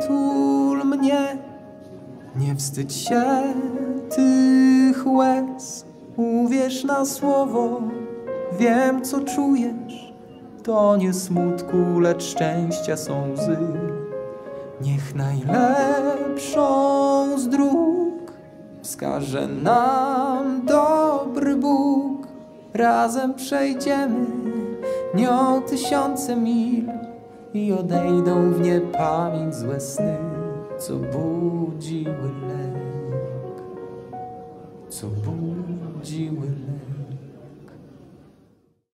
przytul mnie. Nie wstydź się tych łez, uwierz na słowo, wiem co czujesz. To nie smutku, lecz szczęścia są łzy. Niech najlepszą z dróg wskaże nam dobry Bóg. Razem przejdziemy nią tysiące mil i odejdą w niepamięć złe sny, co budziły lęk, co budziły lęk.